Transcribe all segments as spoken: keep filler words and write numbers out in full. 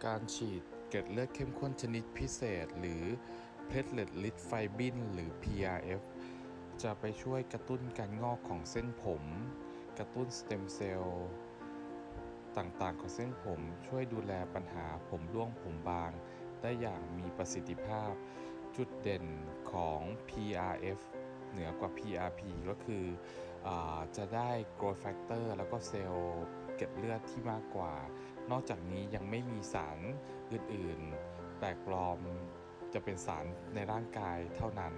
การฉีดเกล็ดเลือดเข้มข้นชนิดพิเศษหรือ Platelet Rich Fibrin หรือ พี อาร์ เอฟ จะไปช่วยกระตุ้นการงอกของเส้นผม กระตุ้นสเต็มเซลล์ต่างๆของเส้นผมช่วยดูแลปัญหาผมร่วงผมบางได้อย่างมีประสิทธิภาพจุดเด่นของ พี อาร์ เอฟ เหนือกว่า พี อาร์ พี ก็คืออาจะได้ growth factor แล้วก็เซลล์เกล็ดเลือดที่มากกว่านอกจากนี้ยังไม่มีสารอื่นๆแปลกปลอมจะเป็นสารในร่างกายเท่านั้น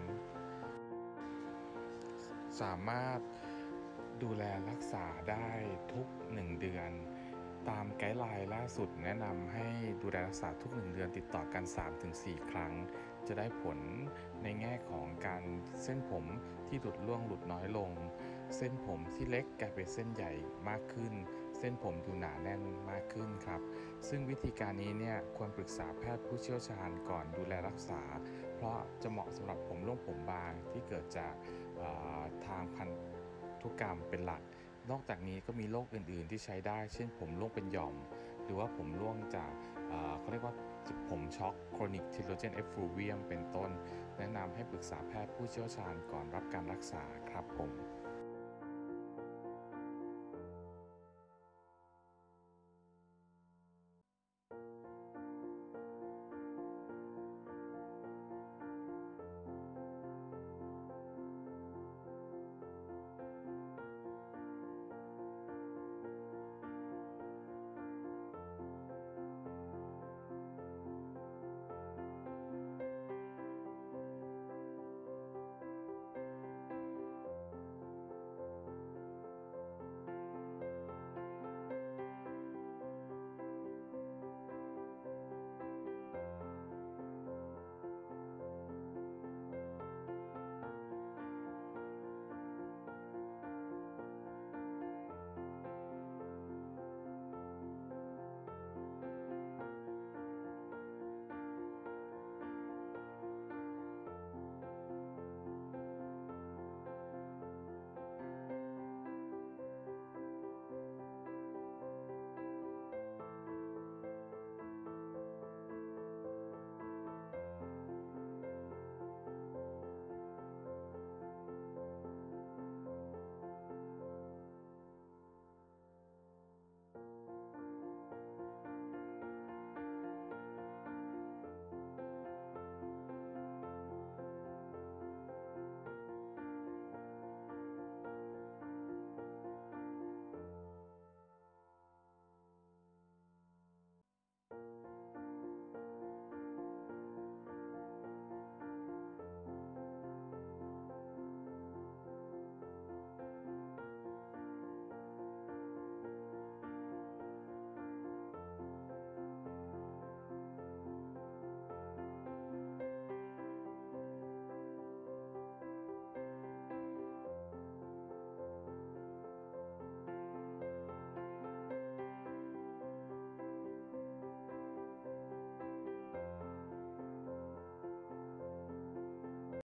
สามารถดูแลรักษาได้ทุกหนึ่งเดือนตามไกด์ไลน์ล่าสุดแนะนำให้ดูแลรักษาทุกหนึ่งเดือนติดต่อกัน สามถึงสี่ ครั้งจะได้ผลในแง่ของการเส้นผมที่หลุดร่วงหลุดน้อยลงเส้นผมที่เล็กกลายเป็นเส้นใหญ่มากขึ้นเส้นผมดูหนาแน่นมากขึ้นครับซึ่งวิธีการนี้เนี่ยควรปรึกษาแพทย์ผู้เชี่ยวชาญก่อนดูแลรักษาเพราะจะเหมาะสำหรับผมร่วงผมบางที่เกิดจากทางพันธุกรรมเป็นหลักนอกจากนี้ก็มีโรคอื่นๆที่ใช้ได้เช่นผมร่วงเป็นหย่อมหรือว่าผมร่วงจากเขาเรียกว่าผมช็อก chronic telogen effluvium เป็นต้นแนะนำให้ปรึกษาแพทย์ผู้เชี่ยวชาญก่อนรับการรักษาครับผม